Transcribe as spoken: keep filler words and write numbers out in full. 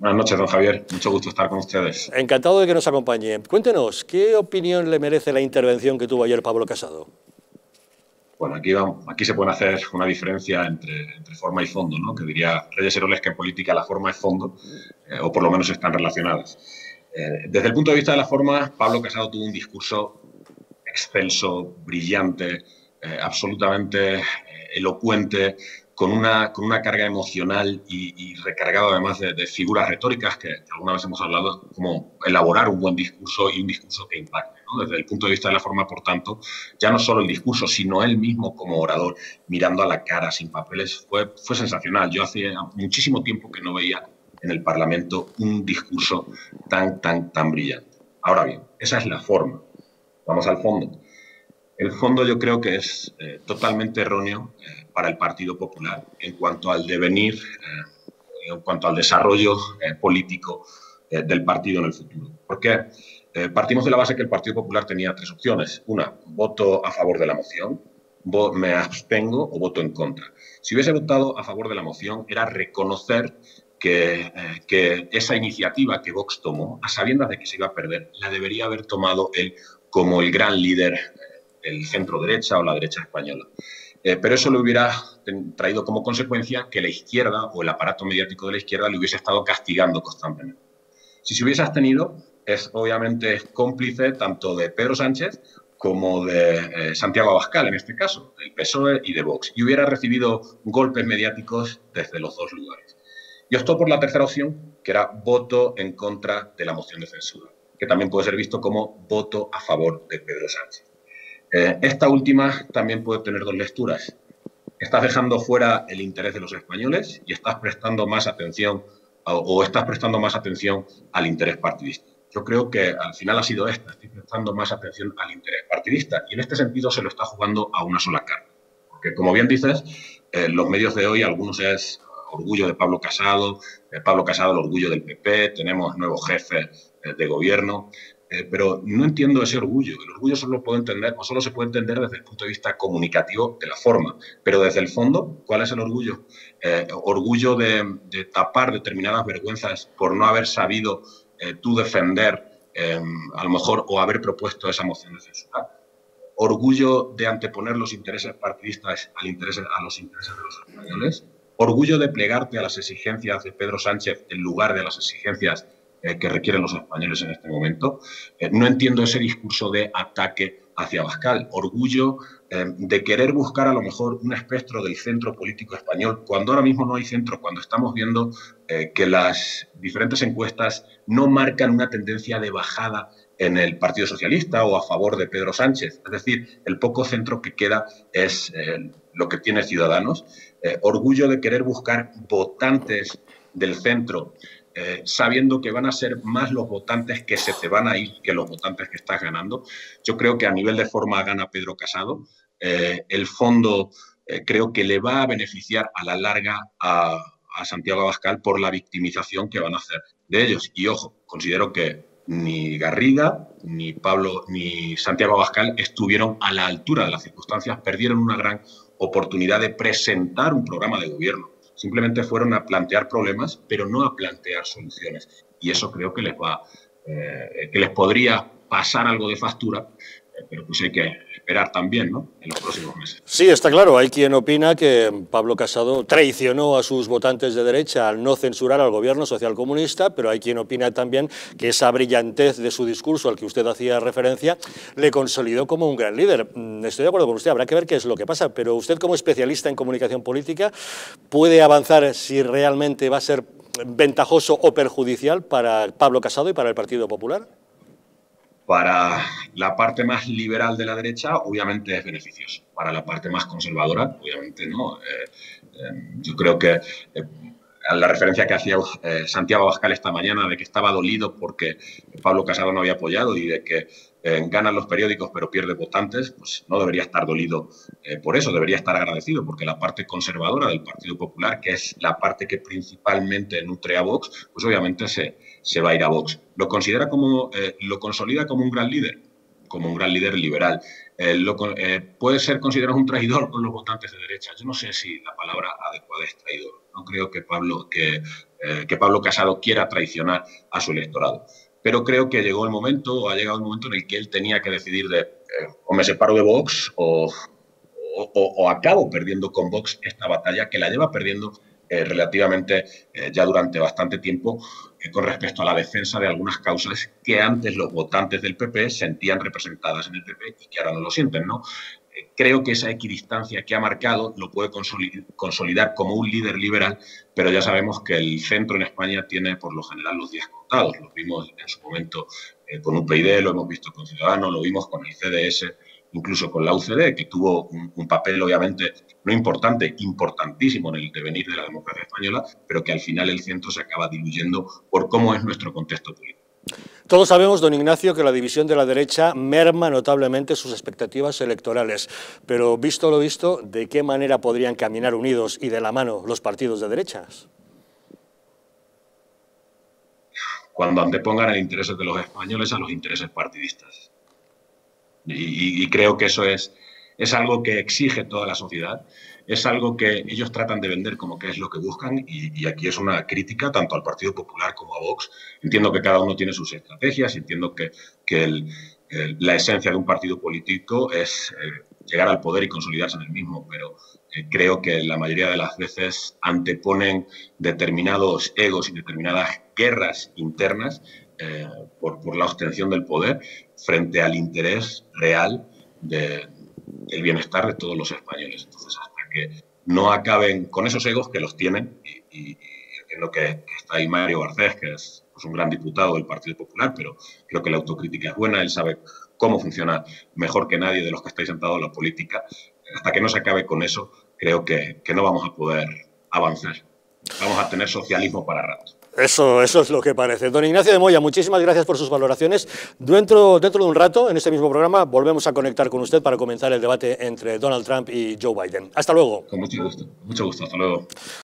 Buenas noches, don Javier. Mucho gusto estar con ustedes. Encantado de que nos acompañe. Cuéntenos, ¿qué opinión le merece la intervención que tuvo ayer Pablo Casado? Bueno, aquí, vamos, aquí se puede hacer una diferencia entre, entre forma y fondo, ¿no? Que diría Reyes Heroles que en política la forma es fondo, eh, o por lo menos están relacionadas. Eh, desde el punto de vista de la forma, Pablo Casado tuvo un discurso excelso, brillante, eh, absolutamente eh, elocuente, con una, con una carga emocional y, y recargado además de, de figuras retóricas que, que alguna vez hemos hablado, como elaborar un buen discurso y un discurso que impacte, ¿no? Desde el punto de vista de la forma, por tanto, ya no solo el discurso, sino él mismo como orador, mirando a la cara, sin papeles, fue, fue sensacional. Yo hacía muchísimo tiempo que no veía en el Parlamento un discurso tan, tan, tan brillante. Ahora bien, esa es la forma. Vamos al fondo. El fondo yo creo que es eh, totalmente erróneo eh, para el Partido Popular en cuanto al devenir, eh, en cuanto al desarrollo eh, político eh, del partido en el futuro. ¿Por qué? Eh, partimos de la base que el Partido Popular tenía tres opciones. Una, voto a favor de la moción, me abstengo o voto en contra. Si hubiese votado a favor de la moción, era reconocer que, eh, que esa iniciativa que Vox tomó, a sabiendas de que se iba a perder, la debería haber tomado él como el gran líder el centro derecha o la derecha española. Eh, pero eso le hubiera traído como consecuencia que la izquierda o el aparato mediático de la izquierda le hubiese estado castigando constantemente. Si se hubiese abstenido, es obviamente cómplice tanto de Pedro Sánchez como de eh, Santiago Abascal, en este caso, del P S O E y de Vox, y hubiera recibido golpes mediáticos desde los dos lugares. Y optó por la tercera opción, que era voto en contra de la moción de censura, que también puede ser visto como voto a favor de Pedro Sánchez. Eh, esta última también puede tener dos lecturas. Estás dejando fuera el interés de los españoles y estás prestando más atención o, o estás prestando más atención al interés partidista. Yo creo que al final ha sido esta, estoy prestando más atención al interés partidista y en este sentido se lo está jugando a una sola carta. Porque como bien dices, eh, los medios de hoy, algunos es orgullo de Pablo Casado, eh, Pablo Casado el orgullo del P P, tenemos nuevos jefes eh, de gobierno. Eh, pero no entiendo ese orgullo. El orgullo solo puedo entender, o solo se puede entender desde el punto de vista comunicativo de la forma, pero desde el fondo, ¿cuál es el orgullo? Eh, orgullo de, de tapar determinadas vergüenzas por no haber sabido eh, tú defender, eh, a lo mejor, o haber propuesto esa moción de censura. Orgullo de anteponer los intereses partidistas al interés, a los intereses de los españoles. Orgullo de plegarte a las exigencias de Pedro Sánchez en lugar de las exigencias Eh, que requieren los españoles en este momento. Eh, no entiendo ese discurso de ataque hacia Abascal. Orgullo eh, de querer buscar a lo mejor un espectro del centro político español, cuando ahora mismo no hay centro, cuando estamos viendo eh, que las diferentes encuestas no marcan una tendencia de bajada en el Partido Socialista o a favor de Pedro Sánchez. Es decir, el poco centro que queda es eh, lo que tiene Ciudadanos. Eh, orgullo de querer buscar votantes del centro, Eh, sabiendo que van a ser más los votantes que se te van a ir que los votantes que estás ganando. Yo creo que a nivel de forma gana Pedro Casado. Eh, el fondo eh, creo que le va a beneficiar a la larga a, a Santiago Abascal por la victimización que van a hacer de ellos. Y ojo, considero que ni Garriga, ni Pablo, ni Santiago Abascal estuvieron a la altura de las circunstancias, perdieron una gran oportunidad de presentar un programa de gobierno. Simplemente fueron a plantear problemas, pero no a plantear soluciones. Y eso creo que les va, eh, que les podría pasar algo de factura, eh, pero pues hay que esperar también, ¿no?, en los próximos meses. Sí, está claro. Hay quien opina que Pablo Casado traicionó a sus votantes de derecha al no censurar al gobierno socialcomunista, pero hay quien opina también que esa brillantez de su discurso al que usted hacía referencia le consolidó como un gran líder. Estoy de acuerdo con usted, habrá que ver qué es lo que pasa, pero usted como especialista en comunicación política puede avanzar si realmente va a ser ventajoso o perjudicial para Pablo Casado y para el Partido Popular. Para la parte más liberal de la derecha, obviamente es beneficioso. Para la parte más conservadora, obviamente no. Eh, eh, yo creo que eh, la referencia que hacía eh, Santiago Abascal esta mañana de que estaba dolido porque Pablo Casado no había apoyado y de que eh, ganan los periódicos pero pierde votantes, pues no debería estar dolido eh, por eso, debería estar agradecido porque la parte conservadora del Partido Popular, que es la parte que principalmente nutre a Vox, pues obviamente se, se va a ir a Vox. ¿Lo considera como, eh, lo consolida como un gran líder? Como un gran líder liberal. Eh, lo, eh, puede ser considerado un traidor con los votantes de derecha. Yo no sé si la palabra adecuada es traidor. No creo que Pablo, que eh, que Pablo Casado quiera traicionar a su electorado. Pero creo que llegó el momento, o ha llegado el momento en el que él tenía que decidir de eh, o me separo de Vox o, o, o acabo perdiendo con Vox esta batalla que la lleva perdiendo eh, relativamente eh, ya durante bastante tiempo eh, con respecto a la defensa de algunas causas que antes los votantes del P P sentían representadas en el P P y que ahora no lo sienten, ¿no? Creo que esa equidistancia que ha marcado lo puede consolidar como un líder liberal, pero ya sabemos que el centro en España tiene por lo general los días contados. Lo vimos en su momento eh, con U P YD, lo hemos visto con Ciudadanos, lo vimos con el C D S, incluso con la U C D, que tuvo un, un papel obviamente no importante, importantísimo en el devenir de la democracia española, pero que al final el centro se acaba diluyendo por cómo es nuestro contexto político. Todos sabemos, don Ignacio, que la división de la derecha merma notablemente sus expectativas electorales, pero visto lo visto, ¿de qué manera podrían caminar unidos y de la mano los partidos de derechas? Cuando antepongan el interés de los españoles a los intereses partidistas. Y, y creo que eso es, es algo que exige toda la sociedad, es algo que ellos tratan de vender como que es lo que buscan y, y aquí es una crítica tanto al Partido Popular como a Vox. Entiendo que cada uno tiene sus estrategias, entiendo que, que el, el, la esencia de un partido político es eh, llegar al poder y consolidarse en el mismo, pero eh, creo que la mayoría de las veces anteponen determinados egos y determinadas guerras internas eh, por, por la obtención del poder frente al interés real de, del bienestar de todos los españoles. Entonces, hasta que no acaben con esos egos que los tienen, y, y, y entiendo que, que está ahí Mario Garcés, que es pues, un gran diputado del Partido Popular, pero creo que la autocrítica es buena, él sabe cómo funciona mejor que nadie de los que estáis sentados en la política. Hasta que no se acabe con eso, creo que, que no vamos a poder avanzar. Vamos a tener socialismo para rato. Eso, eso es lo que parece. Don Ignacio de Moya, muchísimas gracias por sus valoraciones. Dentro, dentro de un rato, en este mismo programa, volvemos a conectar con usted para comenzar el debate entre Donald Trump y Joe Biden. Hasta luego. Con mucho gusto. Mucho gusto. Hasta luego.